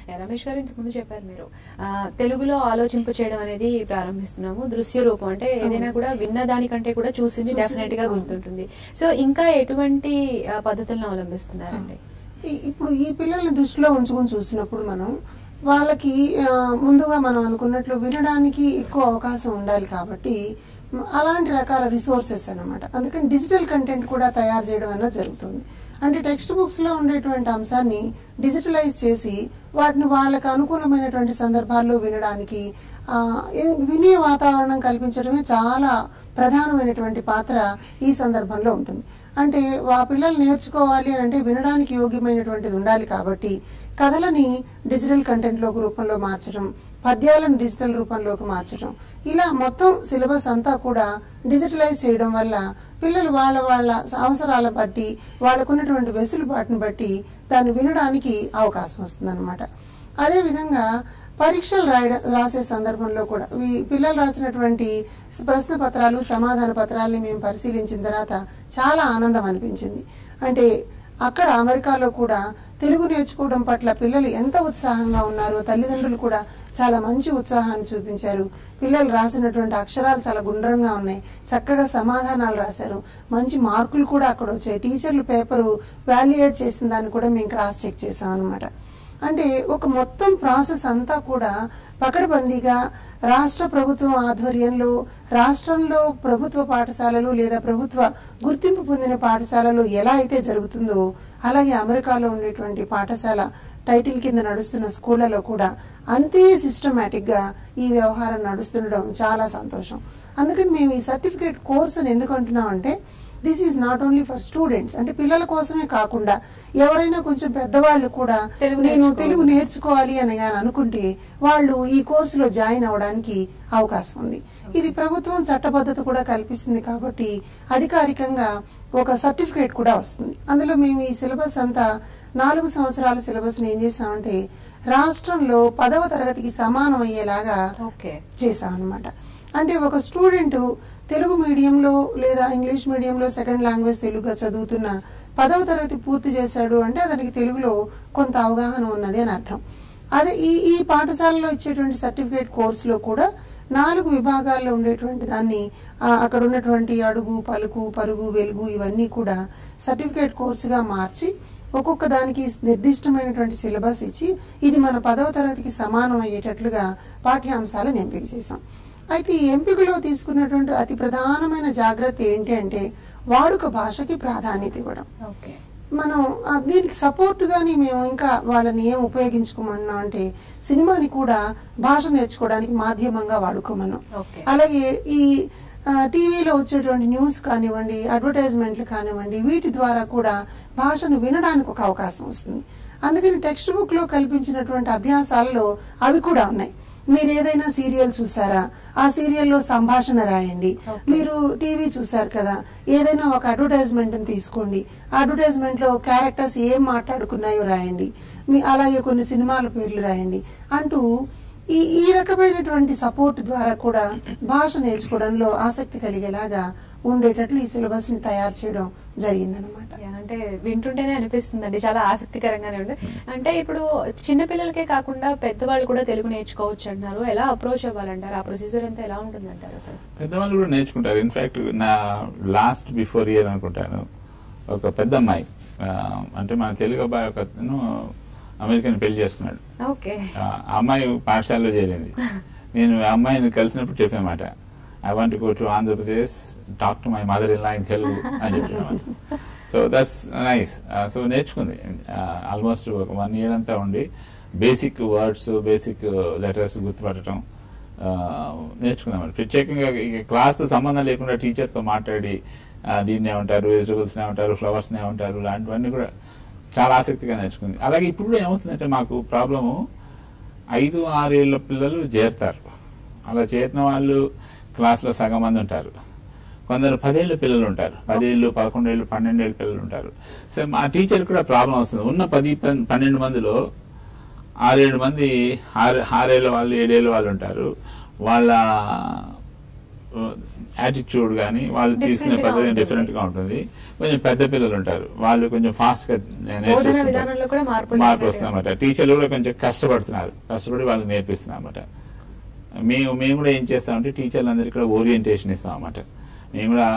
రమేష్ గారు ఇంతకు ముందు చెప్పారు మీరు తెలుగులో ఆలోచింప చేయడం అనేది ప్రారంభిస్తున్నాము. దృశ్య రూపం అంటే ఏదైనా కూడా విన్న దానికంటే కూడా చూసింది డెఫినెట్ గా గుర్తుంటుంది. సో ఇంకా ఎటువంటి పద్ధతులను అవలంబిస్తున్నారండి? ఇప్పుడు ఈ పిల్లల్ని దృష్టిలో ఉంచుకొని చూసినప్పుడు మనం వాళ్ళకి ముందుగా మనం అనుకున్నట్లు వినడానికి ఎక్కువ అవకాశం ఉండాలి కాబట్టి అలాంటి రకాల రిసోర్సెస్ అన్నమాట. అందుకని డిజిటల్ కంటెంట్ కూడా తయారు చేయడం అన్నది జరుగుతుంది. అంటే టెక్స్ట్ బుక్స్ లో ఉండేటువంటి అంశాన్ని డిజిటలైజ్ చేసి వాటిని వాళ్ళకి అనుకూలమైనటువంటి సందర్భాల్లో వినడానికి వినే వాతావరణం కల్పించడమే చాలా ప్రధానమైనటువంటి పాత్ర ఈ సందర్భంలో ఉంటుంది. అంటే ఆ పిల్లలు నేర్చుకోవాలి అని అంటే వినడానికి యోగ్యమైనటువంటిది ఉండాలి కాబట్టి కథలని డిజిటల్ కంటెంట్ రూపంలో మార్చడం, పద్యాలను డిజిటల్ రూపంలోకి మార్చడం, ఇలా మొత్తం సిలబస్ అంతా కూడా డిజిటలైజ్ చేయడం వల్ల పిల్లలు వాళ్ళ వాళ్ళ అవసరాల బట్టి వాళ్ళకున్నటువంటి వెసులుబాటును బట్టి దాన్ని వినడానికి అవకాశం వస్తుంది అన్నమాట. అదేవిధంగా పరీక్షలు రాసే సందర్భంలో కూడా పిల్లలు రాసినటువంటి ప్రశ్న పత్రాలు సమాధాన పత్రాలని మేము పరిశీలించిన తర్వాత చాలా ఆనందం అనిపించింది. అంటే అక్కడ అమెరికాలో కూడా తెలుగు నేర్చుకోవడం పట్ల పిల్లలు ఎంత ఉత్సాహంగా ఉన్నారో తల్లిదండ్రులు కూడా చాలా మంచి ఉత్సాహాన్ని చూపించారు. పిల్లలు రాసినటువంటి అక్షరాలు చాలా గుండ్రంగా ఉన్నాయి, చక్కగా సమాధానాలు రాశారు, మంచి మార్కులు కూడా అక్కడ వచ్చాయి. టీచర్లు పేపరు వాల్యుయేట్ చేసిన దాన్ని కూడా మేము క్రాస్ చెక్ చేసాం అనమాట. అంటే ఒక మొత్తం ప్రాసెస్ అంతా కూడా పకడ్బందీగా రాష్ట్ర ప్రభుత్వం ఆధ్వర్యంలో రాష్ట్రంలో ప్రభుత్వ పాఠశాలలు లేదా ప్రభుత్వ గుర్తింపు పొందిన పాఠశాలలు ఎలా అయితే జరుగుతుందో అలాగే అమెరికాలో ఉండేటువంటి పాఠశాల టైటిల్ కింద నడుస్తున్న స్కూళ్లలో కూడా అంతే సిస్టమేటిక్ గా ఈ వ్యవహారం నడుస్తుండడం చాలా సంతోషం. అందుకని మేము ఈ సర్టిఫికేట్ కోర్సును ఎందుకు అంటున్నాం అంటే this is not only for students, అంటే పిల్లల కోసమే కాకుండా ఎవరైనా కొంచెం పెద్దవాళ్ళు కూడా నేను తెలుగు నేర్చుకోవాలి అని అనుకుంటే వాళ్ళు ఈ కోర్సులో జాయిన్ అవడానికి అవకాశం ఉంది. ఇది ప్రభుత్వం చట్టబద్ధత కూడా కల్పిస్తుంది కాబట్టి అధికారికంగా ఒక సర్టిఫికేట్ కూడా వస్తుంది. అందులో మేము ఈ సిలబస్ అంతా 4 సంవత్సరాల సిలబస్ ఏం చేసామంటే రాష్ట్రంలో 10వ తరగతికి సమానం అయ్యేలాగా చేసాం అనమాట. అంటే ఒక స్టూడెంట్ తెలుగు మీడియంలో లేదా ఇంగ్లీష్ మీడియంలో సెకండ్ లాంగ్వేజ్ తెలుగుగా చదువుతున్న 10వ తరగతి పూర్తి చేశాడు అంటే అతనికి తెలుగులో కొంత అవగాహన ఉన్నది అని అర్థం. అదే ఈ పాఠశాలలో ఇచ్చేటువంటి సర్టిఫికేట్ కోర్సులో కూడా 4 విభాగాల్లో ఉండేటువంటి దాన్ని అక్కడ ఉన్నటువంటి అడుగు, పలుకు, పరుగు, వెలుగు ఇవన్నీ కూడా సర్టిఫికేట్ కోర్సుగా మార్చి ఒక్కొక్క దానికి నిర్దిష్టమైనటువంటి సిలబస్ ఇచ్చి ఇది మన 10వ తరగతికి సమానం అయ్యేటట్లుగా పాఠ్యాంశాలను ఎంపిక చేశాం. అయితే ఈ ఎంపికలో తీసుకున్నటువంటి అతి ప్రధానమైన జాగ్రత్త ఏంటి అంటే వాడుక భాషకి ప్రాధాన్యత ఇవ్వడం. మనం దీనికి సపోర్ట్ గాని మేము ఇంకా వాళ్ళని ఏం ఉపయోగించుకోమన్నాం అంటే సినిమాని కూడా భాష నేర్చుకోవడానికి మాధ్యమంగా వాడుకోమన్నాం. అలాగే ఈ టీవీలో వచ్చేటువంటి న్యూస్ కానివ్వండి, అడ్వర్టైజ్మెంట్లు కానివ్వండి, వీటి ద్వారా కూడా భాషను వినడానికి ఒక అవకాశం వస్తుంది. అందుకని టెక్స్ట్ బుక్ లో కల్పించినటువంటి అభ్యాసాలలో అవి కూడా ఉన్నాయి. మీరు ఏదైనా సీరియల్ చూసారా, ఆ సీరియల్లో సంభాషణ రాయండి. మీరు టీవీ చూసారు కదా, ఏదైనా ఒక అడ్వర్టైజ్మెంట్ తీసుకోండి, అడ్వర్టైజ్మెంట్ లో క్యారెక్టర్స్ ఏం మాట్లాడుకున్నాయో రాయండి, అలాగే కొన్ని సినిమాల పేర్లు రాయండి అంటూ ఈ రకమైనటువంటి సపోర్ట్ ద్వారా కూడా భాష నేర్చుకోవడంలో ఆసక్తి కలిగేలాగా ఉండేటట్లు ఈ సిలబస్ ని తయారు చేయడం జరిగిందనమాట. అంటే వింటుంటేనే అనిపిస్తుందండి, చాలా ఆసక్తికరంగానే ఉంది. అంటే ఇప్పుడు చిన్నపిల్లలకే కాకుండా పెద్దవాళ్ళు కూడా తెలుగు నేర్చుకోవచ్చు అంటారు. ఎలా అప్రోచ్ అవ్వాలంటారు? ఆ ప్రొసీజర్ అంతా ఎలా ఉంటుంది అంటారు? అసలు పెద్దవాళ్ళు కూడా నేర్చుకుంటారు. ఇన్ఫాక్ట్ నా లాస్ట్ బిఫోర్ ఇయర్ అనుకుంటాను ఒక పెద్ద అమ్మాయి, అంటే మన తెలుగు అబ్బాయి ఒక అమెరికన్ పెళ్లి చేసుకున్నాడు. ఆ అమ్మాయి పాఠశాలలో చేరింది. నేను ఆ అమ్మాయిని కలిసినప్పుడు చెప్పామాట, I want to go to Andhra Pradesh, talk to my mother-in-law in Telugu అని చెప్పినామాట. So that's nice. సో నేర్చుకుంది ఆల్మోస్ట్ ఒక 1 year అంతా ఉండి బేసిక్ వర్డ్స్, బేసిక్ లెటర్స్ గుర్తుపట్టడం నేర్చుకుందాం. ప్రత్యేకంగా క్లాస్తో సంబంధం లేకుండా టీచర్తో మాట్లాడి దీన్ని ఏమంటారు, వెజిటబుల్స్ని ఏమంటారు, ఫ్లవర్స్ని ఏమంటారు, లాంటివన్నీ కూడా చాలా ఆసక్తిగా నేర్చుకుంది. అలాగే ఇప్పుడు ఏమవుతుందంటే మాకు ప్రాబ్లము 5-6 ఏళ్ళ పిల్లలు చేరుతారు. అలా చేరిన వాళ్ళు క్లాస్లో సగం మంది ఉంటారు. కొందరు 10 ఏళ్ళ పిల్లలు ఉంటారు, 10 ఏళ్ళు, 11 ఏళ్ళు, 12 ఏళ్ళ పిల్లలు ఉంటారు. సో మా టీచర్ కూడా ప్రాబ్లం వస్తుంది. ఉన్న 10-12 మందిలో 6-7 మంది 6 ఏళ్ళ వాళ్ళు, 7 ఏళ్ళ వాళ్ళు ఉంటారు. వాళ్ళ యాటిట్యూడ్ కానీ వాళ్ళు తీసుకునే పద్ధతి డిఫరెంట్ గా ఉంటుంది. కొంచెం పెద్ద పిల్లలు ఉంటారు, వాళ్ళు కొంచెం ఫాస్ట్ గా మార్పు వస్తుంది అనమాట. టీచర్లు కూడా కొంచెం కష్టపడి వాళ్ళకి నేర్పిస్తున్నాం అనమాట. మేము కూడా ఏం చేస్తామంటే టీచర్లందరికీ కూడా ఓరియంటేషన్ ఇస్తాం అన్నమాట. మేము కూడా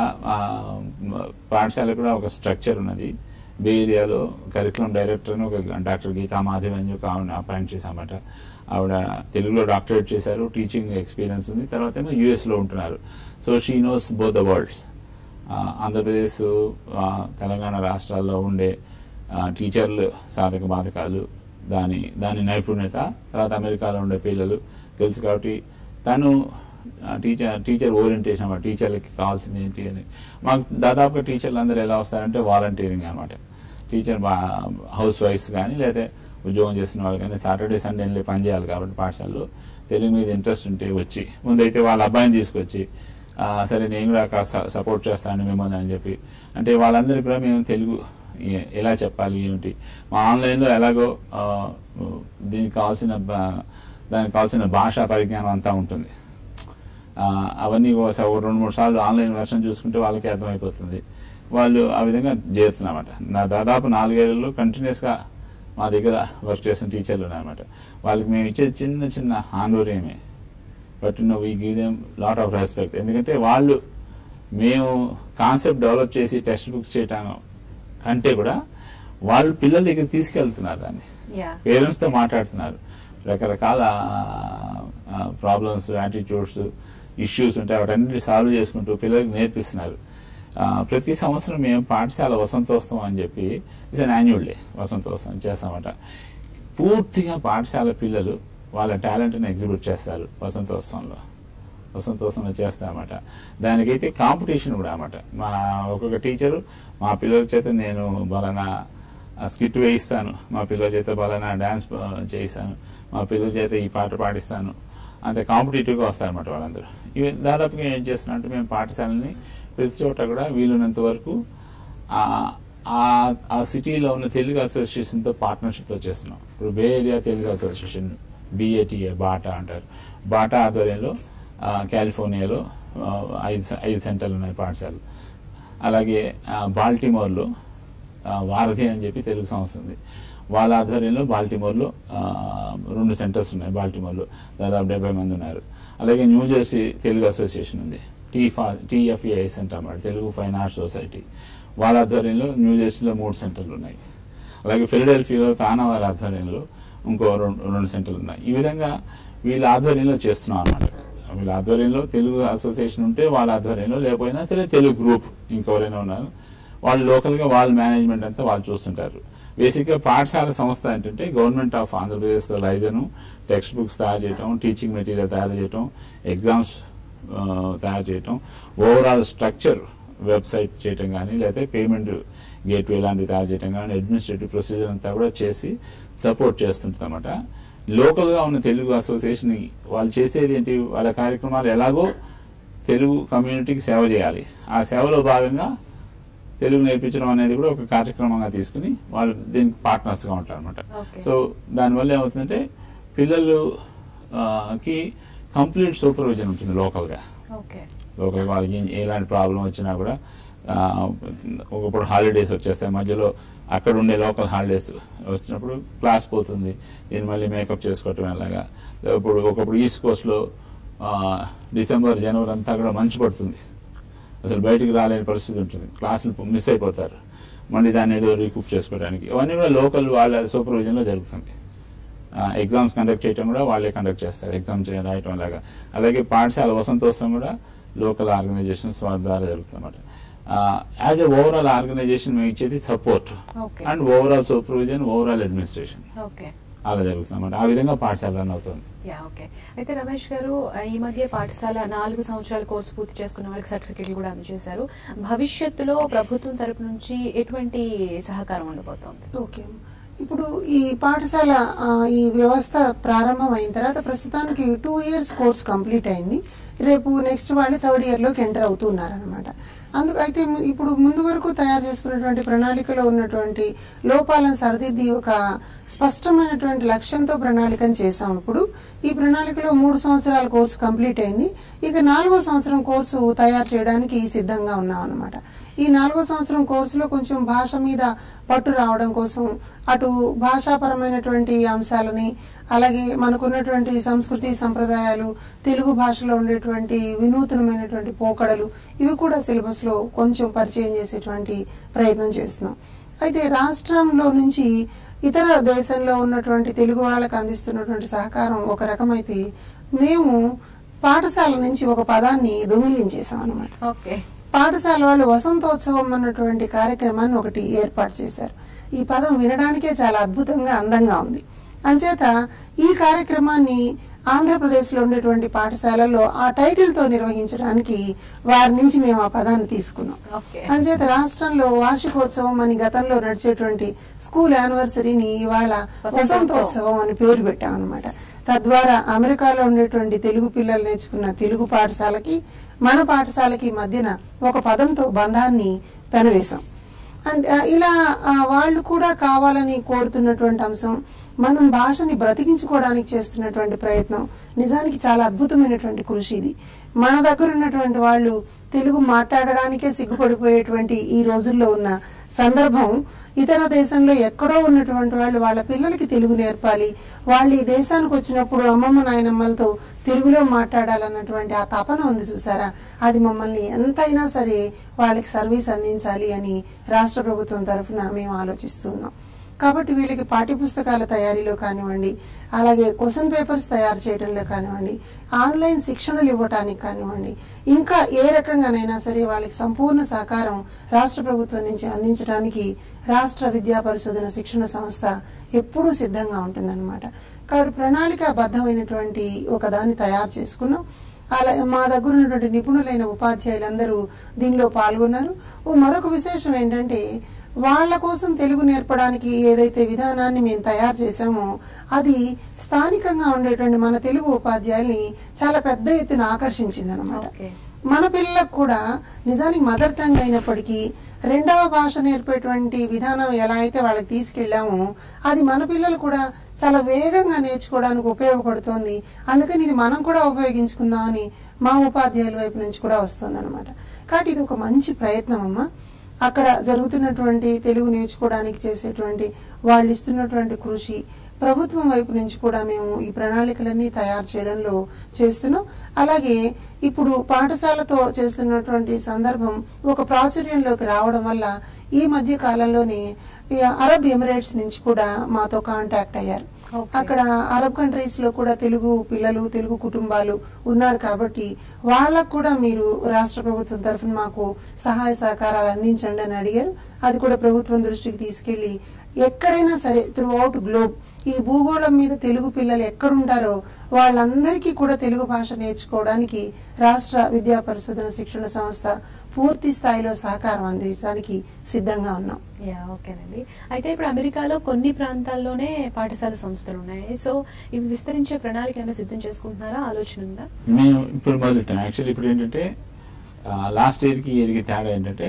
పాఠశాల కూడా ఒక స్ట్రక్చర్ ఉన్నది. బే ఏరియాలో కరికులం డైరెక్టర్ అని ఒక డాక్టర్ గీతా మాధవి అని ఒక ఆవిడ అపాయింట్ చేశామన్నమాట. ఆవిడ తెలుగులో డాక్టరేట్ చేశారు, టీచింగ్ ఎక్స్పీరియన్స్ ఉంది, తర్వాత ఏమో యుఎస్లో ఉంటున్నారు. So she knows both the world's. Andhra Pradesh, Telangana రాష్ట్రాల్లో ఉండే టీచర్లు సాధక బాధకాలు, దాని నైపుణ్యత, తర్వాత అమెరికాలో ఉండే పిల్లలు తెలుసు. కాబట్టి తను టీచర్ ఓరియంటేషన్ అన్నమాట. టీచర్లకి కావాల్సింది ఏంటి అని మాకు దాదాపుగా టీచర్లు అందరూ ఎలా వస్తారంటే వాలంటీరింగ్ అనమాట. టీచర్ హౌస్ వైఫ్స్ కానీ లేదా ఉద్యోగం చేసిన వాళ్ళు కానీ సాటర్డే సండే వెళ్ళి పని చేయాలి కాబట్టి పాఠశాలలో తెలుగు మీద ఇంట్రెస్ట్ ఉంటే వచ్చి ముందైతే వాళ్ళ అబ్బాయిని తీసుకొచ్చి సరే నేను కూడా కాస్త సపోర్ట్ చేస్తాను మిమ్మల్ని అని చెప్పి, అంటే వాళ్ళందరికీ కూడా మేము తెలుగు ఎలా చెప్పాలి ఏమిటి, మా ఆన్లైన్లో ఎలాగో దానికి కావాల్సిన భాషా పరిజ్ఞానం అంతా ఉంటుంది. అవన్నీ 2-3 సార్లు ఆన్లైన్ వెర్షన్ చూసుకుంటే వాళ్ళకి అర్థమైపోతుంది. వాళ్ళు ఆ విధంగా చేరుతున్నమాట. నా దాదాపు 4 ఏళ్లలో కంటిన్యూస్గా మా దగ్గర వర్క్ చేసిన టీచర్లు ఉన్నారన్నమాట. వాళ్ళకి మేము ఇచ్చేది చిన్న ఆందోళనమే, but we give them lot of respect. ఎందుకంటే వాళ్ళు మేము కాన్సెప్ట్ డెవలప్ చేసి టెక్స్ట్ బుక్స్ చేయటం కంటే కూడా వాళ్ళు పిల్లల దగ్గర తీసుకెళ్తున్నారు, దాన్ని పేరెంట్స్తో మాట్లాడుతున్నారు, రకరకాల ప్రాబ్లమ్స్, యాటిట్యూడ్స్, ఇష్యూస్ ఉంటాయి, వాటన్నిటి సాల్వ్ చేసుకుంటూ పిల్లలకు నేర్పిస్తున్నారు. ప్రతి సంవత్సరం మేము పాఠశాల వసంతోత్సవం అని చెప్పి it's an annual day Vasanthotsavam చేస్తామట. పూర్తిగా పాఠశాల పిల్లలు వాళ్ళ టాలెంట్ని ఎగ్జిబిట్ చేస్తారు వసంతోత్సవంలో చేస్తామన్నమాట. దానికైతే కాంపిటీషన్ కూడా అన్నమాట. ఒక్కొక్క టీచరు మా పిల్లల చేత నేను బలానా స్కిట్ వేయిస్తాను, మా పిల్లల చేత బలానా డాన్స్ చేయిస్తాను, మా పిల్లల చేత ఈ పాట పాడిస్తాను, అంతే కాంపిటేటివ్గా వస్తారన్నమాట వాళ్ళందరూ. ఇవి దాదాపుగా ఏం చేస్తున్నట్టు మేము పాఠశాలని ప్రతి చోట కూడా వీలున్నంత వరకు ఆ సిటీలో ఉన్న తెలుగు అసోసియేషన్తో పార్ట్నర్షిప్తో చేస్తున్నాం. ఇప్పుడు Bay Area Telugu association, BATA, BATA అంటారు. బాటా ఆధ్వర్యంలో కాలిఫోర్నియాలో 5 సెంటర్లు ఉన్నాయి పాఠశాలలు. అలాగే బాల్టిమోర్లో వారధి అని చెప్పి తెలుగు సంస్థ ఉంది, వాళ్ళ ఆధ్వర్యంలో బాల్టిమోర్లో 2 సెంటర్స్ ఉన్నాయి. బాల్టిమోర్లో దాదాపు 70 మంది ఉన్నారు. అలాగే న్యూజెర్సీ తెలుగు అసోసియేషన్ ఉంది, TFAS అంటారు, తెలుగు ఫైన్ ఆర్ట్స్ సొసైటీ, వాళ్ళ ఆధ్వర్యంలో న్యూజెర్సీలో 3 సెంటర్లు ఉన్నాయి. అలాగే ఫిలడెల్ఫియాలో తానావారి ఆధ్వర్యంలో ఇంకో 2 సెంటర్లు ఉన్నాయి. ఈ విధంగా వీళ్ళ ఆధ్వర్యంలో చేస్తున్నాం అన్నమాట. వీళ్ళ ఆధ్వర్యంలో తెలుగు అసోసియేషన్ ఉంటే వాళ్ళ ఆధ్వర్యంలో, లేకపోయినా సరే తెలుగు గ్రూప్ ఇంకెవరైనా ఉన్నారు, వాళ్ళు లోకల్గా వాళ్ళ మేనేజ్మెంట్ అంతా వాళ్ళు చూస్తుంటారు. బేసిక్గా పాఠశాల సంస్థ ఏంటంటే గవర్నమెంట్ ఆఫ్ ఆంధ్రప్రదేశ్తో లైజను, టెక్స్ట్ బుక్స్ తయారు చేయటం, టీచింగ్ మెటీరియల్ తయారు చేయటం, ఎగ్జామ్స్ తయారు చేయటం, ఓవరాల్ స్ట్రక్చర్ వెబ్సైట్ చేయటం కానీ, లేకపోతే పేమెంట్ గేట్వే లాంటివి తయారు చేయటం కానీ, అడ్మినిస్ట్రేటివ్ ప్రొసీజర్ అంతా కూడా చేసి సపోర్ట్ చేస్తుంటుంది అన్నమాట. లోకల్గా ఉన్న తెలుగు అసోసియేషన్ వాళ్ళు చేసేది ఏంటి, వాళ్ళ కార్యక్రమాలు ఎలాగో తెలుగు కమ్యూనిటీకి సేవ చేయాలి, ఆ సేవలో భాగంగా తెలుగు నేర్పించడం అనేది కూడా ఒక కార్యక్రమంగా తీసుకుని వాళ్ళు దీనికి పార్ట్నర్స్గా ఉంటారు అనమాట. సో దానివల్ల ఏమవుతుందంటే పిల్లలకి కంప్లీట్ సూపర్విజన్ ఉంటుంది లోకల్గా. వాళ్ళకి ఎలాంటి ప్రాబ్లం వచ్చినా కూడా ఒకప్పుడు హాలిడేస్ వచ్చేస్తాయి, మధ్యలో అక్కడ ఉండే లోకల్ హాలిడేస్ వచ్చినప్పుడు క్లాస్ పోతుంది, దీన్ని మళ్ళీ మేకప్ చేసుకోవటం ఎలాగా. ఒకప్పుడు ఈస్ట్ కోస్ట్లో డిసెంబర్, జనవరి అంతా కూడా మంచు పడుతుంది, అసలు బయటికి రాలేని పరిస్థితి ఉంటుంది, క్లాసులు మిస్ అయిపోతారు, మళ్ళీ దాన్ని ఏదో రీకూప్ చేసుకోవడానికి. ఇవన్నీ కూడా లోకల్ వాళ్ళ సూపర్విజన్లో జరుగుతుంది. ఎగ్జామ్స్ కండక్ట్ చేయడం కూడా వాళ్ళే కండక్ట్ చేస్తారు, ఎగ్జామ్ రాయటం లాగా. అలాగే పాఠశాల వసంతోత్సవం కూడా లోకల్ ఆర్గనైజేషన్స్ ద్వారా జరుగుతుంది అన్నమాట. యాజ్ ఎ ఓవరాల్ ఆర్గనైజేషన్ మేము ఇచ్చేది support and overall supervision, overall administration అలా జరుగుతుంది అన్నమాట. ఆ విధంగా పాఠశాల రన్ అవుతుంది. అయితే రమేష్ గారు, ఈ మధ్య పాఠశాల 4 సంవత్సరాల కోర్సు పూర్తి చేసుకున్న వాళ్ళకి సర్టిఫికెట్లు కూడా అందజేశారు. భవిష్యత్తులో ప్రభుత్వం తరపు నుంచి ఎటువంటి సహకారం ఉండబోతోంది? ఓకే, ఇప్పుడు ఈ పాఠశాల ఈ వ్యవస్థ ప్రారంభం అయిన తర్వాత ప్రస్తుతానికి 2 years కోర్స్ కంప్లీట్ అయింది. రేపు నెక్స్ట్ వాళ్ళు 3rd yearలోకి ఎంటర్ అవుతున్నారనమాట. అయితే ఇప్పుడు ముందు వరకు తయారు చేసుకున్నటువంటి ప్రణాళికలో ఉన్నటువంటి లోపాలను సరిదిద్ది ఒక స్పష్టమైనటువంటి లక్ష్యంతో ప్రణాళికను చేసాం. ఇప్పుడు ఈ ప్రణాళికలో 3 సంవత్సరాల కోర్సు కంప్లీట్ అయింది. ఇక 4వ సంవత్సరం కోర్సు తయారు చేయడానికి సిద్ధంగా ఉన్నాం అన్నమాట. ఈ 4వ సంవత్సరం కోర్సులో కొంచెం భాష మీద పట్టు రావడం కోసం అటు భాషాపరమైనటువంటి అంశాలని, అలాగే మనకున్నటువంటి సంస్కృతి సంప్రదాయాలు, తెలుగు భాషలో ఉండేటువంటి వినూతనమైనటువంటి పోకడలు, ఇవి కూడా సిలబస్ లో కొంచెం పరిచయం చేసేటువంటి ప్రయత్నం చేస్తున్నాం. అయితే రాష్ట్రంలో నుంచి ఇతర దేశంలో ఉన్నటువంటి తెలుగు వాళ్ళకి అందిస్తున్నటువంటి సహకారం ఒక రకమైతే, మేము పాఠశాల నుంచి ఒక పదాన్ని దొంగిలించేసాం అనమాట. పాఠశాల వాళ్ళు వసంతోత్సవం అన్నటువంటి కార్యక్రమాన్ని ఒకటి ఏర్పాటు చేశారు. ఈ పదం వినడానికే చాలా అద్భుతంగా అందంగా ఉంది. అంచేత ఈ కార్యక్రమాన్ని ఆంధ్రప్రదేశ్ లో ఉండేటువంటి పాఠశాలల్లో ఆ టైటిల్ తో నిర్వహించడానికి వారి నుంచి మేము ఆ పదాన్ని తీసుకున్నాం. అంచేత రాష్ట్రంలో వార్షికోత్సవం అని గతంలో నడిచేటువంటి స్కూల్ యానివర్సరీని ఇవాళ వసంతోత్సవం అని పేరు పెట్టాం అనమాట. తద్వారా అమెరికాలో ఉండేటువంటి తెలుగు పిల్లలు నేర్చుకున్న తెలుగు పాఠశాలకి మన పాఠశాలకి మధ్యన ఒక పదంతో బంధాన్ని పెనవేశాం. అండ్ ఇలా వాళ్ళు కూడా కావాలని కోరుతున్నటువంటి అంశం, మనం భాషని బ్రతికించుకోవడానికి చేస్తున్నటువంటి ప్రయత్నం నిజానికి చాలా అద్భుతమైనటువంటి కృషి ఇది. మన దగ్గర ఉన్నటువంటి వాళ్ళు తెలుగు మాట్లాడడానికే సిగ్గుపడిపోయేటువంటి ఈ రోజుల్లో ఉన్న సందర్భం, ఇతర దేశంలో ఎక్కడో ఉన్నటువంటి వాళ్ళు వాళ్ళ పిల్లలకి తెలుగు నేర్పాలి, వాళ్ళు ఈ దేశానికి వచ్చినప్పుడు అమ్మమ్మ నాయనమ్మలతో తెలుగులో మాట్లాడాలన్నటువంటి ఆ తపన ఉంది చూసారా, అది మమ్మల్ని ఎంతైనా సరే వాళ్ళకి సర్వీస్ అందించాలి అని రాష్ట్ర ప్రభుత్వం తరఫున మేము ఆలోచిస్తున్నాం. కాబట్టి వీళ్ళకి పాఠ్యపుస్తకాల తయారీలో కానివ్వండి, అలాగే క్వశ్చన్ పేపర్స్ తయారు చేయడంలో కానివ్వండి, ఆన్లైన్ శిక్షణలు ఇవ్వటానికి కానివ్వండి, ఇంకా ఏ రకంగానైనా సరే వాళ్ళకి సంపూర్ణ సహకారం రాష్ట్ర ప్రభుత్వం నుంచి అందించడానికి రాష్ట్ర విద్యా పరిశోధన శిక్షణ సంస్థ ఎప్పుడూ సిద్ధంగా ఉంటుందన్నమాట. కాబట్టి ప్రణాళికాబద్ధమైనటువంటి ఒక దాన్ని తయారు చేసుకున్నాం. అలా మా దగ్గర ఉన్నటువంటి నిపుణులైన ఉపాధ్యాయులందరూ దీనిలో పాల్గొన్నారు. మరొక విశేషం ఏంటంటే, వాళ్ళ కోసం తెలుగు నేర్పడానికి ఏదైతే విధానాన్ని మేము తయారు చేశామో అది స్థానికంగా ఉండేటువంటి మన తెలుగు ఉపాధ్యాయుల్ని చాలా పెద్ద ఎత్తున ఆకర్షించింది అనమాట. మన పిల్లలకు కూడా నిజానికి మదర్ టంగ్ అయినప్పటికీ రెండవ భాష నేర్పేటువంటి విధానం ఎలా అయితే వాళ్ళకి తీసుకెళ్లామో అది మన పిల్లలు కూడా చాలా వేగంగా నేర్చుకోవడానికి ఉపయోగపడుతోంది. అందుకని ఇది మనం కూడా ఉపయోగించుకుందామని మా ఉపాధ్యాయుల వైపు నుంచి కూడా వస్తుంది అనమాట. కాబట్టి ఇది ఒక మంచి ప్రయత్నం అమ్మా. అక్కడ జరుగుతున్నటువంటి తెలుగు నేర్చుకోవడానికి చేసేటువంటి వాళ్ళు ఇస్తున్నటువంటి కృషి, ప్రభుత్వం వైపు నుంచి కూడా మేము ఈ ప్రణాళికలన్నీ తయారు చేయడంలో చేస్తున్నాం. అలాగే ఇప్పుడు పాఠశాలతో చేస్తున్నటువంటి సందర్భం ఒక ప్రాచుర్యంలోకి రావడం వల్ల ఈ మధ్య కాలంలోనే అరబ్ ఎమిరేట్స్ నుంచి కూడా మాతో కాంటాక్ట్ అయ్యారు. అక్కడ అరబ్ కంట్రీస్ లో కూడా తెలుగు పిల్లలు, తెలుగు కుటుంబాలు ఉన్నారు. కాబట్టి వాళ్ళకు కూడా మీరు రాష్ట్ర ప్రభుత్వం తరఫున మాకు సహాయ సహకారాలు అందించండి అని అడిగారు. అది కూడా ప్రభుత్వం దృష్టికి తీసుకెళ్లి ఎక్కడైనా సరే త్రూ అవుట్ గ్లోబ్ ఈ భూగోళం మీద తెలుగు పిల్లలు ఎక్కడుంటారో వాళ్ళందరికీ కూడా తెలుగు భాష నేర్చుకోవడానికి రాష్ట్ర విద్యా పరిశోధన శిక్షణ సంస్థ పూర్తి స్థాయిలో సహకారం అందించడానికి సిద్ధంగా ఉన్నాం. ఓకేనండి. అయితే ఇప్పుడు అమెరికాలో కొన్ని ప్రాంతాల్లోనే పాఠశాల సంస్థలు ఉన్నాయి. సో ఇవి విస్తరించే ప్రణాళిక ఏమైనా సిద్ధం చేసుకుంటున్నారా, ఆలోచన ఉందా? మేము ఇప్పుడు మొదలెట్టాం. యాక్చువల్లీ ఇప్పుడు ఏంటంటే లాస్ట్ ఇయర్కి ఇయర్కి తేడా ఏంటంటే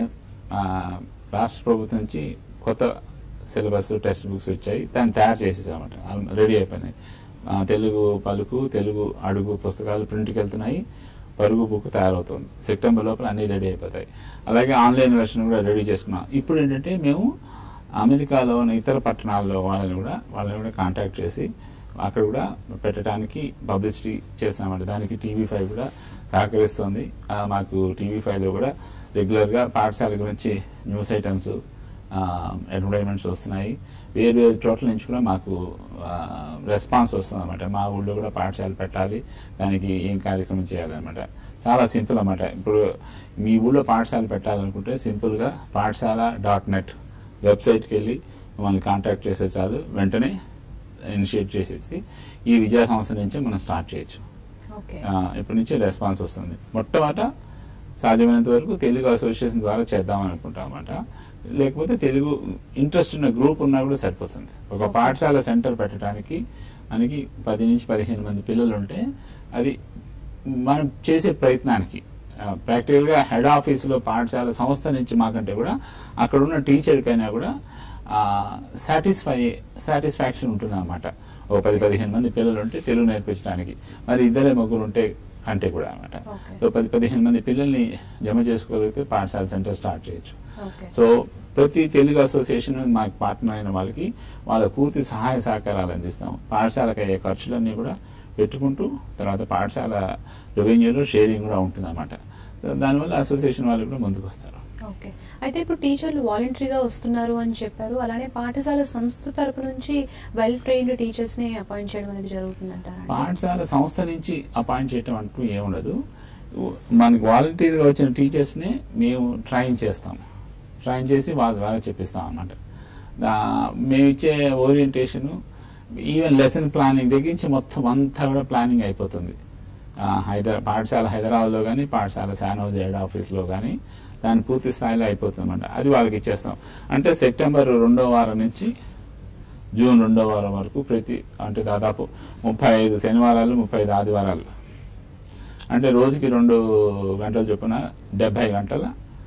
రాష్ట్ర ప్రభుత్వం నుంచి కొత్త సిలబస్ టెక్స్ట్ బుక్స్ వచ్చాయి. దాన్ని తయారు చేసేసామన్నమాట, రెడీ అయిపోయినాయి. తెలుగు పలుకు, తెలుగు అడుగు పుస్తకాలు ప్రింట్కి వెళ్తున్నాయి. పరుగు బుక్ తయారవుతుంది. సెప్టెంబర్ లోపల అన్ని రెడీ అయిపోతాయి. అలాగే ఆన్లైన్ వెర్షన్ కూడా రెడీ చేసుకున్నాం. ఇప్పుడు ఏంటంటే మేము అమెరికాలో ఉన్న ఇతర పట్టణాల్లో వాళ్ళని కూడా కాంటాక్ట్ చేసి అక్కడ కూడా పెట్టడానికి పబ్లిసిటీ చేస్తున్నామంట. దానికి TV5 కూడా సహకరిస్తుంది. మాకు TV5లో కూడా రెగ్యులర్గా పాఠశాల గురించి న్యూస్ ఐటమ్స్, అడ్వర్టైజ్మెంట్స్ వస్తున్నాయి. వేరు చోట్ల నుంచి కూడా మాకు రెస్పాన్స్ వస్తుంది అనమాట. మా ఊళ్ళో కూడా పాఠశాల పెట్టాలి, దానికి ఏం కార్యక్రమం చేయాలన్నమాట. చాలా సింపుల్ అన్నమాట. ఇప్పుడు మీ ఊళ్ళో పాఠశాల పెట్టాలనుకుంటే సింపుల్గా pathshala.net వెబ్సైట్కి వెళ్ళి మమ్మల్ని కాంటాక్ట్ చేసే చాలు, వెంటనే ఇనిషియేట్ చేసేసి ఈ విద్యా సంస్థ నుంచే మనం స్టార్ట్ చేయొచ్చు. ఇప్పటి నుంచే రెస్పాన్స్ వస్తుంది. మొట్టమొదట సాధ్యమైనంత వరకు తెలుగు అసోసియేషన్ ద్వారా చేద్దామని అనుకుంటాం అన్నమాట. లేకపోతే తెలుగు ఇంట్రెస్ట్ ఉన్న గ్రూప్ ఉన్నా కూడా సరిపోతుంది. ఒక పాఠశాల సెంటర్ పెట్టడానికి మనకి 10 నుంచి 15 మంది పిల్లలు ఉంటే అది మనం చేసే ప్రయత్నానికి ప్రాక్టికల్గా హెడ్ ఆఫీస్లో పాఠశాల సంస్థ నుంచి మాకంటే కూడా అక్కడ ఉన్న టీచర్కైనా కూడా సాటిస్ఫాక్షన్ ఉంటుంది అన్నమాట. ఓ 10-15 మంది పిల్లలు ఉంటే తెలుగు నేర్పించడానికి, మరి 2-3 ఉంటే అంటే కూడా అనమాట. సో 10-15 మంది పిల్లల్ని జమ చేసుకోగలిగితే పాఠశాల సెంటర్ స్టార్ట్ చేయొచ్చు. సో ప్రతి తెలుగు అసోసియేషన్ మాకు పార్ట్నర్ అయిన వాళ్ళకి వాళ్ళ పూర్తి సహాయ సహకారాలు అందిస్తాం. పాఠశాలకు అయ్యే ఖర్చులన్నీ కూడా పెట్టుకుంటూ తర్వాత పాఠశాల రెవెన్యూలో షేరింగ్ కూడా ఉంటుంది అన్నమాట. దానివల్ల అసోసియేషన్ వాళ్ళు కూడా ముందుకు వస్తారు. ఓకే, అయితే ఇప్పుడు టీచర్లు వాలంటరీగా వస్తున్నారు అని చెప్పారు, అలానే పాఠశాల సంస్థ తరపు నుంచి వెల్ ట్రైన్డ్ టీచర్స్ ని అపాయింట్ చేయడం అనేది జరుగుతుందంటారా? పాఠశాల సంస్థ నుంచి అపాయింట్ చేయడం అంటూ ఏముండదు. మనకి వాలంటీర్గా వచ్చిన టీచర్స్ ని మేము ట్రైన్ చేసి వాళ్ళ ద్వారా చెప్పిస్తాం అన్నమాట. మేము ఇచ్చే ఓరియంటేషన్ ఈవెన్ లెసన్ ప్లానింగ్ దగ్గరించి మొత్తం అంతా కూడా ప్లానింగ్ అయిపోతుంది. పాఠశాల హైదరాబాద్లో కానీ పాఠశాల శానోజ్ హెడ్ ఆఫీస్లో కానీ దాని పూర్తి స్థాయిలో అయిపోతుంది అన్నమాట. అది వాళ్ళకి ఇచ్చేస్తాం. అంటే సెప్టెంబర్ 2వ వారం నుంచి జూన్ 2వ వారం వరకు అంటే దాదాపు 35 శనివారాలు 35 ఆదివారాలు, అంటే రోజుకి 2 గంటలు చొప్పున 70 గంటల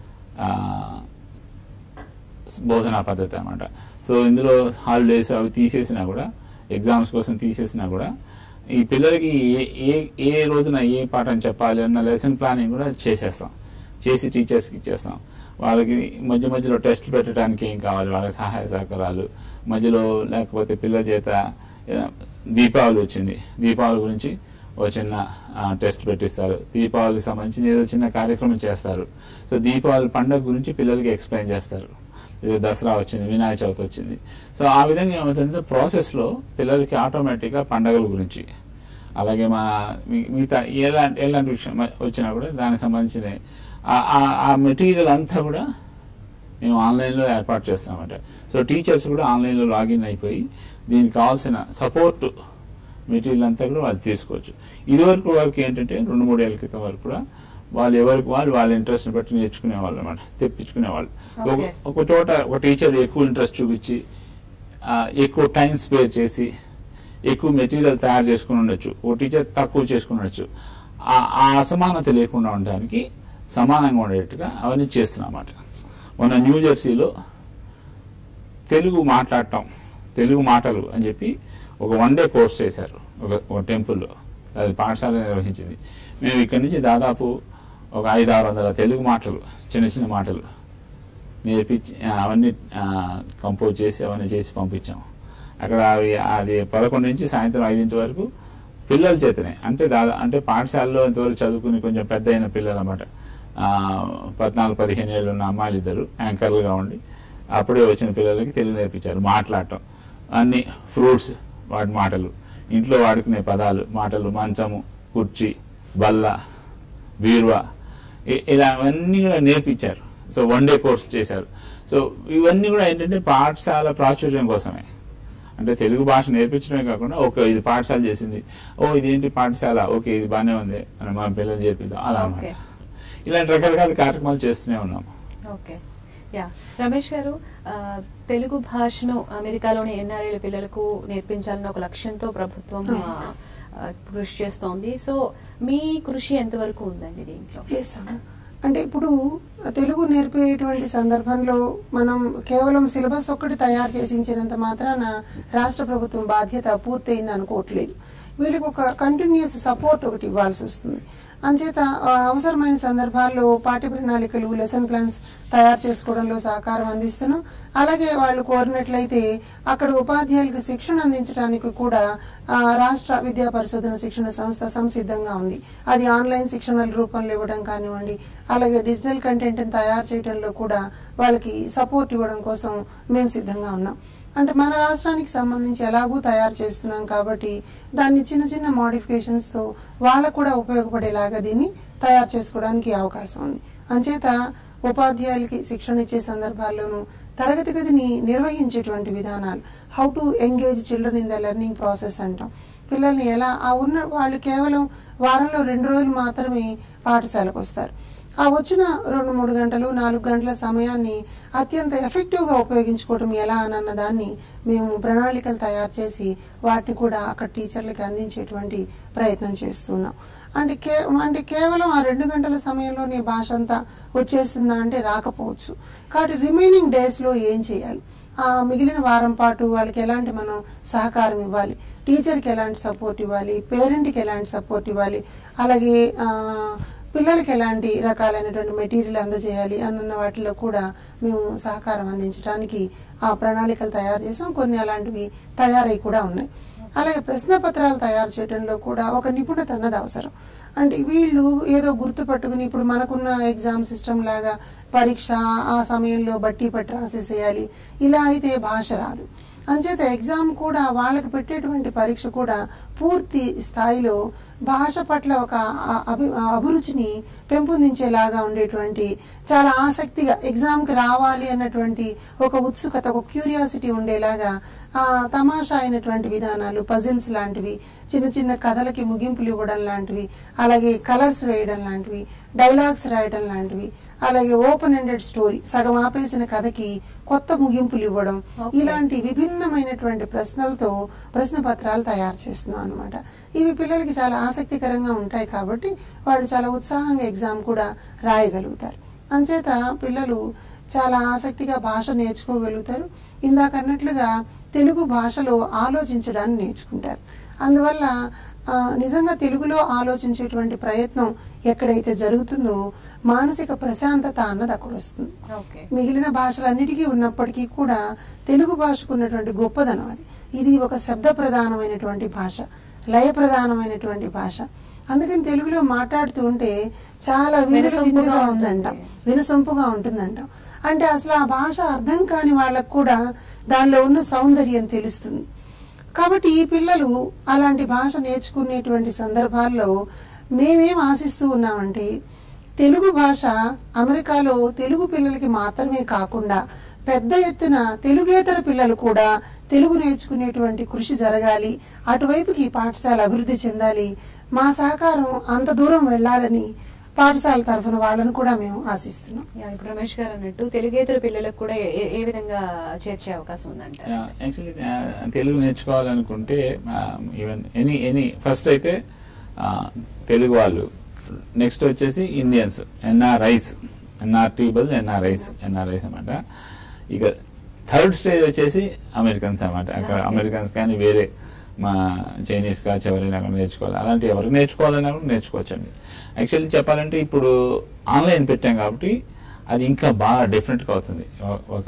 బోధనా పద్ధతి అన్నమాట. సో ఇందులో హాలిడేస్ అవి తీసేసినా కూడా, ఎగ్జామ్స్ కోసం తీసేసినా కూడా ఈ పిల్లలకి ఏ రోజున ఏ పాఠం చెప్పాలి అన్న లెసన్ ప్లానింగ్ కూడా చేసి టీచర్స్కి ఇచ్చేస్తాం. వాళ్ళకి మధ్యలో టెస్ట్లు పెట్టడానికి ఏం కావాలి, వాళ్ళకి సహాయ సహకారాలు మధ్యలో, లేకపోతే పిల్లల చేత దీపావళి వచ్చింది, దీపావళి గురించి ఒక చిన్న టెస్ట్ పెట్టిస్తారు, దీపావళికి సంబంధించి ఏదో చిన్న కార్యక్రమం చేస్తారు. సో దీపావళి పండుగ గురించి పిల్లలకి ఎక్స్ప్లెయిన్ చేస్తారు. దసరా వచ్చింది, వినాయక చవితి వచ్చింది. సో ఆ విధంగా ఏమవుతుందంటే ప్రాసెస్లో పిల్లలకి ఆటోమేటిక్గా పండగల గురించి, అలాగే మిగతా ఎలాంటి విషయం వచ్చినా కూడా దానికి సంబంధించిన ఆ మెటీరియల్ అంతా కూడా మేము ఆన్లైన్లో ఏర్పాటు చేస్తామంట. సో టీచర్స్ కూడా ఆన్లైన్లో లాగిన్ అయిపోయి దీనికి కావాల్సిన సపోర్ట్ మెటీరియల్ అంతా కూడా వాళ్ళు తీసుకోవచ్చు. ఇదివరకు వరకు ఏంటంటే 2-3 ఏళ్ల క్రితం వరకు కూడా వాళ్ళు ఎవరికి వాళ్ళ ఇంట్రెస్ట్ని బట్టి నేర్చుకునేవాళ్ళు అన్నమాట, తెప్పించుకునేవాళ్ళు. ఒక చోట ఒక టీచర్ ఎక్కువ ఇంట్రెస్ట్ చూపించి ఎక్కువ టైం స్పేర్ చేసి ఎక్కువ మెటీరియల్ తయారు చేసుకుని ఉండొచ్చు, ఓ టీచర్ తక్కువ చేసుకుని ఉండొచ్చు. ఆ అసమానత లేకుండా ఉండడానికి సమానంగా ఉండేట్టుగా అవన్నీ చేస్తున్నాం అన్నమాట. మొన్న న్యూజెర్సీలో తెలుగు మాటలు అని చెప్పి ఒక 1 డే కోర్స్ చేశారు ఒక టెంపుల్లో. అది పాఠశాల నిర్వహించింది. మేము ఇక్కడి నుంచి దాదాపు ఒక 500-600 తెలుగు మాటలు, చిన్న మాటలు నేర్పించి అవన్నీ కంపోజ్ చేసి అవన్నీ చేసి పంపించాం. అక్కడ అది 11 నుంచి సాయంత్రం 5 వరకు పిల్లల చేతనే, అంటే పాఠశాలలో ఇంతవరకు చదువుకుని కొంచెం పెద్ద అయిన పిల్లలు అన్నమాట. 14-15 ఏళ్ళు ఉన్న అమ్మాయిలు 2 యాంకర్లుగా ఉండి అప్పుడే వచ్చిన పిల్లలకి తెలుగు నేర్పించారు. మాట్లాడటం, అన్ని ఫ్రూట్స్ వాటి మాటలు, ఇంట్లో వాడుకునే మాటలు, మంచము, కుర్చీ, బల్ల, బీరువా, ఇలా అవన్నీ కూడా నేర్పించారు. సో 1 డే కోర్స్ చేశారు. సో ఇవన్నీ కూడా ఏంటంటే పాఠశాల ప్రాచుర్యం కోసమే, అంటే తెలుగు భాష నేర్పించడమే కాకుండా ఇది పాఠశాల చేసింది, ఇదేంటి పాఠశాల, ఓకే ఇది బాగానే ఉంది అని మా పిల్లలు చేపిద్దాం అలా అన్నమాట. ఇలాంటి రకరకాల కార్యక్రమాలు చేస్తూనే ఉన్నాము. ఓకే, యా రమేష్ గారు, తెలుగు భాషను అమెరికాలోని ఎన్ఆర్ఐల పిల్లలకు నేర్పించాలన్న ఒక లక్ష్యంతో ప్రభుత్వం కృషి చేస్తోంది. సో మీ కృషి ఎంతవరకు ఉందండి దీంట్లో? అంటే ఇప్పుడు తెలుగు నేర్పేటువంటి సందర్భంలో మనం కేవలం సిలబస్ ఒక్కటి తయారు చేసించినంత మాత్రాన రాష్ట్ర ప్రభుత్వం బాధ్యత పూర్తయింది అనుకోవట్లేదు. వీళ్ళకి ఒక కంటిన్యూస్ సపోర్ట్ ఒకటి ఇవ్వాల్సి వస్తుంది. అంచేత అవసరమైన సందర్భాల్లో పాఠ్య ప్రణాళికలు, లెసన్ ప్లాన్స్ తయారు చేసుకోవడంలో సహకారం అందిస్తున్నాం. అలాగే వాళ్ళు కోరినట్లయితే అక్కడ ఉపాధ్యాయులకు శిక్షణ అందించడానికి కూడా రాష్ట్ర విద్యా పరిశోధన శిక్షణ సంస్థ సంసిద్ధంగా ఉంది. అది ఆన్లైన్ శిక్షణల రూపంలో ఇవ్వడం కానివ్వండి, అలాగే డిజిటల్ కంటెంట్ని తయారు చేయడంలో కూడా వాళ్ళకి సపోర్ట్ ఇవ్వడం కోసం మేము సిద్ధంగా ఉన్నాం. అంటే మన రాష్ట్రానికి సంబంధించి ఎలాగూ తయారు చేస్తున్నాం కాబట్టి దాన్ని చిన్న మోడిఫికేషన్స్తో వాళ్ళకు కూడా ఉపయోగపడేలాగా దీన్ని తయారు చేసుకోవడానికి అవకాశం ఉంది. అంచేత ఉపాధ్యాయులకి శిక్షణ ఇచ్చే సందర్భాల్లోనూ తరగతి గదిని నిర్వహించేటువంటి విధానాలు, how to engage children in the learning process అంటాం. పిల్లల్ని ఎలా వాళ్ళు కేవలం వారంలో 2 రోజులు మాత్రమే పాఠశాలకు వస్తారు. ఆ వచ్చిన 2-3 గంటలు 4 గంటల సమయాన్ని అత్యంత ఎఫెక్టివ్గా ఉపయోగించుకోవటం ఎలా అన్న దాన్ని మేము ప్రణాళికలు తయారు చేసి వాటిని కూడా అక్కడ టీచర్లకి అందించేటువంటి ప్రయత్నం చేస్తున్నాం. అంటే కేవలం ఆ 2 గంటల సమయంలోనే భాష అంతా వచ్చేస్తుందా అంటే రాకపోవచ్చు. కాబట్టి రిమైనింగ్ డేస్లో ఏం చేయాలి, ఆ మిగిలిన వారం పాటు వాళ్ళకి ఎలాంటి మనం సహకారం ఇవ్వాలి, టీచర్కి ఎలాంటి సపోర్ట్ ఇవ్వాలి, పేరెంట్కి ఎలాంటి సపోర్ట్ ఇవ్వాలి, అలాగే పిల్లలకి ఎలాంటి రకాలైనటువంటి మెటీరియల్ అందజేయాలి అన్న వాటిలో కూడా మేము సహకారం అందించడానికి ఆ ప్రణాళికలు తయారు చేసాం. కొన్ని అలాంటివి తయారై కూడా ఉన్నాయి. అలాగే ప్రశ్న పత్రాలు తయారు చేయడంలో కూడా ఒక నిపుణత అన్నది అవసరం. అంటే వీళ్ళు ఏదో గుర్తుపట్టుకుని ఇప్పుడు మనకున్న ఎగ్జామ్ సిస్టమ్ లాగా పరీక్ష ఆ సమయంలో బట్టి పట్టి రాసేసేయాలి, ఇలా అయితే భాష రాదు. అంచేత ఎగ్జామ్ కూడా వాళ్ళకి పెట్టేటువంటి పరీక్ష కూడా పూర్తి స్థాయిలో భాష పట్ల ఒక అభిరుచిని పెంపొందించేలాగా ఉండేటువంటి, చాలా ఆసక్తిగా ఎగ్జామ్కి రావాలి అన్నటువంటి ఒక ఉత్సుకత, ఒక క్యూరియాసిటీ ఉండేలాగా తమాషా అయినటువంటి విధానాలు, పజిల్స్ లాంటివి, చిన్న చిన్న కథలకి ముగింపులు ఇవ్వడం లాంటివి, అలాగే కలర్స్ వేయడం లాంటివి, డైలాగ్స్ రాయడం లాంటివి, అలాగే ఓపెన్ ఎండెడ్ స్టోరీ, సగం ఆపేసిన కథకి కొత్త ముగింపులు ఇవ్వడం, ఇలాంటి విభిన్నమైనటువంటి ప్రశ్నలతో ప్రశ్న పత్రాలు తయారు చేస్తున్నాం అనమాట. ఇవి పిల్లలకి చాలా ఆసక్తికరంగా ఉంటాయి కాబట్టి వాళ్ళు చాలా ఉత్సాహంగా ఎగ్జామ్ కూడా రాయగలుగుతారు. అంచేత పిల్లలు చాలా ఆసక్తిగా భాష నేర్చుకోగలుగుతారు. ఇందాక అన్నట్లుగా తెలుగు భాషలో ఆలోచించడాన్ని నేర్చుకుంటారు. అందువల్ల నిజంగా తెలుగులో ఆలోచించేటువంటి ప్రయత్నం ఎక్కడైతే జరుగుతుందో మానసిక ప్రశాంతత అన్నది అక్కడ వస్తుంది. మిగిలిన భాషలన్నిటికీ ఉన్నప్పటికీ కూడా తెలుగు భాషకు ఉన్నటువంటి గొప్పదనం అది. ఇది ఒక శబ్ద ప్రధానమైనటువంటి భాష, లయ ప్రధానమైనటువంటి భాష. అందుకని తెలుగులో మాట్లాడుతూ ఉంటే చాలా వినసొంపుగా ఉందంటాం, వినసొంపుగా ఉంటుందంటాం. అంటే అసలు ఆ భాష అర్థం కాని వాళ్ళకు కూడా దానిలో ఉన్న సౌందర్యం తెలుస్తుంది. కాబట్టి ఈ పిల్లలు అలాంటి భాష నేర్చుకునేటువంటి సందర్భాల్లో మేమేం ఆశిస్తూ ఉన్నామంటే తెలుగు భాష అమెరికాలో తెలుగు పిల్లలకి మాత్రమే కాకుండా పెద్ద ఎత్తున తెలుగేతర పిల్లలు కూడా తెలుగు నేర్చుకునేటువంటి కృషి జరగాలి, అటువైపుకి పాఠశాల అభివృద్ధి చెందాలి, మా సహకారం అంత దూరం వెళ్లాలని పాఠశాల తరఫున వాళ్ళని కూడా మేము ఆశిస్తున్నాం. ఇప్పుడు రమేష్ గారు అన్నట్టు తెలుగేతర పిల్లలకు కూడా ఏ విధంగా చేర్చే అవకాశం ఉందంట? యాక్చువల్లీ తెలుగు నేర్చుకోవాలనుకుంటే ఈవెన్ ఎనీ ఫస్ట్ అయితే తెలుగు వాళ్ళు, నెక్స్ట్ వచ్చేసి ఇండియన్స్, ఎన్ఆర్ఐస్, ఎన్ఆర్టీ బదులు ఎన్ఆర్ఐస్ అన్నమాట. ఇక థర్డ్ స్టేజ్ వచ్చేసి అమెరికన్స్ అనమాట. అక్కడ అమెరికన్స్ కానీ వేరే మా చైనీస్ కావచ్చు ఎవరైనా నేర్చుకోవాలి, అలాంటి ఎవరు నేర్చుకోవాలన్నా కూడా నేర్చుకోవచ్చండి. యాక్చువల్లీ చెప్పాలంటే ఇప్పుడు ఆన్లైన్ పెట్టాం కాబట్టి అది ఇంకా బాగా డిఫరెంట్గా అవుతుంది. ఒక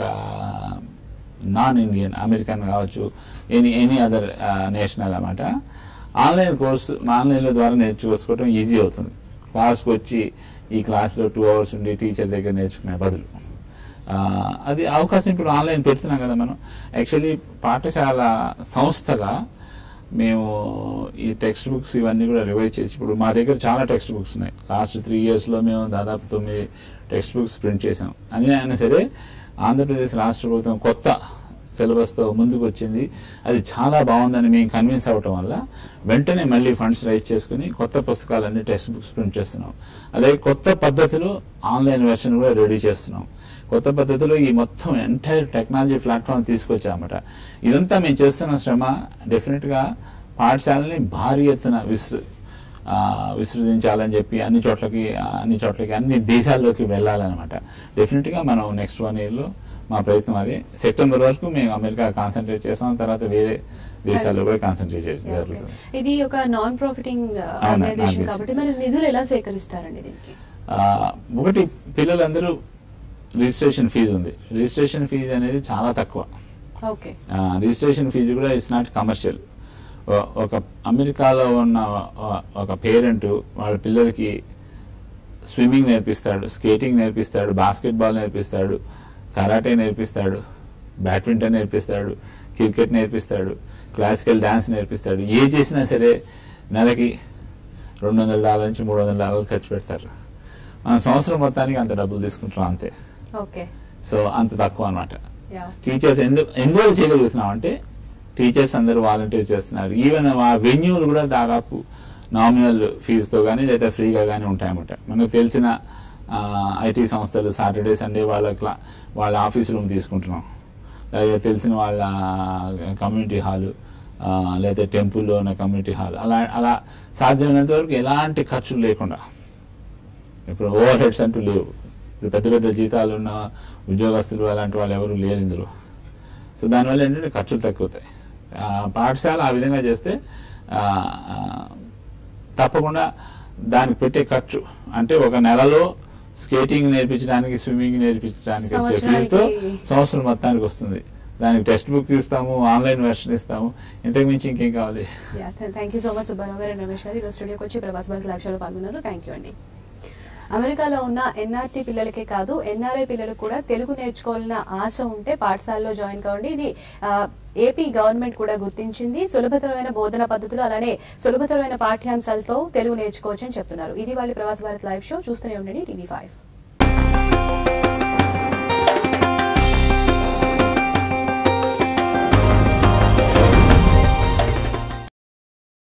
నాన్ ఇండియన్ అమెరికన్ కావచ్చు, ఎనీ అదర్ నేషనల్ అన్నమాట, ఆన్లైన్ కోర్సు ఆన్లైన్ల ద్వారా నేర్చుకోవడం ఈజీ అవుతుంది. క్లాస్కి వచ్చి ఈ క్లాస్లో 2 hours ఉండి టీచర్ దగ్గర నేర్చుకునే బదులు అది అవకాశం ఇప్పుడు ఆన్లైన్ పెడుతున్నాం కదా మనం. యాక్చువల్లీ పాఠశాల సంస్థగా మేము ఈ టెక్స్ట్ బుక్స్ ఇవన్నీ కూడా రివైజ్ చేసి, ఇప్పుడు మా దగ్గర చాలా టెక్స్ట్ బుక్స్ ఉన్నాయి. లాస్ట్ 3 yearsలో మేము దాదాపు 9 టెక్స్ట్ బుక్స్ ప్రింట్ చేసాం. అయినా సరే ఆంధ్రప్రదేశ్ రాష్ట్ర ప్రభుత్వం కొత్త సిలబస్తో ముందుకు వచ్చింది, అది చాలా బాగుందని మేము కన్విన్స్ అవ్వటం వల్ల వెంటనే మళ్ళీ ఫండ్స్ రైజ్ చేసుకుని కొత్త పుస్తకాలన్నీ టెక్స్ట్ బుక్స్ ప్రింట్ చేస్తున్నాం. అలాగే కొత్త పద్ధతిలో ఆన్లైన్ వెర్షన్ కూడా రెడీ చేస్తున్నాం. కొత్త పద్ధతిలో ఈ మొత్తం ఎంటైర్ టెక్నాలజీ ప్లాట్ఫామ్ తీసుకొచ్చామట. ఇదంతా మేము చేస్తున్న శ్రమ డెఫినెట్గా పాఠశాలని భారీ ఎత్తున విస్తృతించాలని చెప్పి అన్ని చోట్లకి అన్ని దేశాల్లోకి వెళ్ళాలన్నమాట. డెఫినెట్గా మనం నెక్స్ట్ 1 yearలో మా ప్రయత్నం అది. సెప్టెంబర్ వరకు మేము అమెరికా కాన్సన్ట్రేట్ చేస్తాం, తర్వాత వేరే దేశాల్లో కూడా కాన్సన్ట్రేట్ చేయడం జరుగుతుంది. ఇది ఒక నాన్ ప్రాఫిటింగ్ ఆర్గనైజేషన్ కాబట్టి మరి నిధులు ఎలా సేకరిస్తారండి దీనికి? ఒకటి, పిల్లలందరూ రిజిస్ట్రేషన్ ఫీజు ఉంది. రిజిస్ట్రేషన్ ఫీజు అనేది చాలా తక్కువ. రిజిస్ట్రేషన్ ఫీజు కూడా ఇట్స్ నాట్ కమర్షియల్. ఒక అమెరికాలో ఉన్న ఒక పేరెంట్ వాళ్ళ పిల్లలకి స్విమ్మింగ్ నేర్పిస్తాడు, స్కేటింగ్ నేర్పిస్తాడు, బాస్కెట్బాల్ నేర్పిస్తాడు, కరాటే నేర్పిస్తాడు, బ్యాడ్మింటన్ నేర్పిస్తాడు, క్రికెట్ నేర్పిస్తాడు, క్లాసికల్ డాన్స్ నేర్పిస్తాడు. ఏ చేసినా సరే నెలకి $200 నుంచి $300 ఖర్చు పెడతారు. మనం సంవత్సరం మొత్తానికి అంత డబ్బులు తీసుకుంటాం అంతే. సో అంత తక్కువ అనమాట. టీచర్స్ ఎందుకు ఎన్రోల్ చేయగలుగుతున్నాం అంటే టీచర్స్ అందరూ వాలంటీర్ చేస్తున్నారు. ఈవెన్ ఆ వెన్యూలు కూడా దాదాపు నామినల్ ఫీజుతో కానీ లేదా ఫ్రీగా కానీ ఉంటాయన్నమాట. మనకు తెలిసిన ఐటీ సంస్థలు సాటర్డే సండే వాళ్ళ ఆఫీస్ రూమ్ తీసుకుంటున్నాం, లేదా తెలిసిన వాళ్ళ కమ్యూనిటీ హాలు, లేదా టెంపుల్లో ఉన్న కమ్యూనిటీ హాల్, అలా సాధ్యమైనంత వరకు ఎలాంటి ఖర్చులు లేకుండా. ఇప్పుడు ఓవర్ హెడ్స్ అంటూ లేవు. ఇప్పుడు పెద్ద పెద్ద జీతాలు ఉన్న ఉద్యోగస్తులు అలాంటి వాళ్ళు ఎవరు లేరు ఇందులో. సో దానివల్ల ఏంటంటే ఖర్చులు తగ్గుతాయి. పాఠశాల ఆ విధంగా చేస్తే తప్పకుండా దానికి పెట్టే ఖర్చు అంటే ఒక నెలలో స్కేటింగ్ నేర్పించడానికి, స్విమ్మింగ్ నేర్పించడానికి ఫీజుతో సంవత్సరం మొత్తానికి వస్తుంది. దానికి టెక్స్ట్ బుక్స్ ఇస్తాము, ఆన్లైన్ వెర్షన్ ఇస్తాము, ఇంతకు మించి ఇంకేం కావాలి. Thank you so much Subbarao garu and Ramesh గారు ఈరోజు స్టూడియోకి వచ్చి ప్రభాస్ భారత్ లైవ్ షోలో పాల్గొన్నారు. థ్యాంక్ యూ అండి. అమెరికాలో ఉన్న ఎన్ఆర్టీ పిల్లలకే కాదు ఎన్ఆర్ఐ పిల్లలకు కూడా తెలుగు నేర్చుకోవాలన్న ఆశ ఉంటే పాఠశాలలో జాయిన్ కావండి. ఇది ఏపీ గవర్నమెంట్ కూడా గుర్తించింది. సులభతరమైన బోధన పద్ధతులు అలానే సులభతరమైన పాఠ్యాంశాలతో తెలుగు నేర్చుకోవచ్చని చెప్తున్నారు. ఇది వాళ్ళ ప్రభాస్ భారత్ లైవ్ షో. చూస్తూనే ఉండండి TV5.